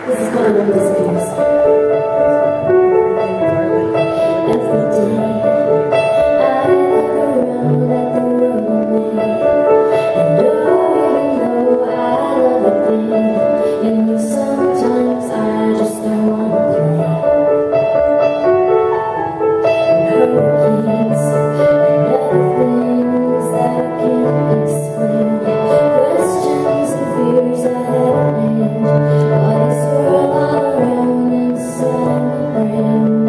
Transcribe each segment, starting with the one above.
This is called No Disappears. Every day I look around at the world we made, and even though I love the thing, and you sometimes I just don't want to play. And hurricanes and other things that I can't explain, questions and fears I haven't named, bodies swirl all around inside my brain.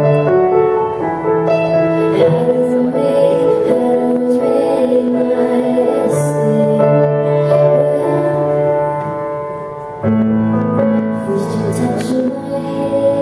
How do I make my escape? Well, first you touch my head.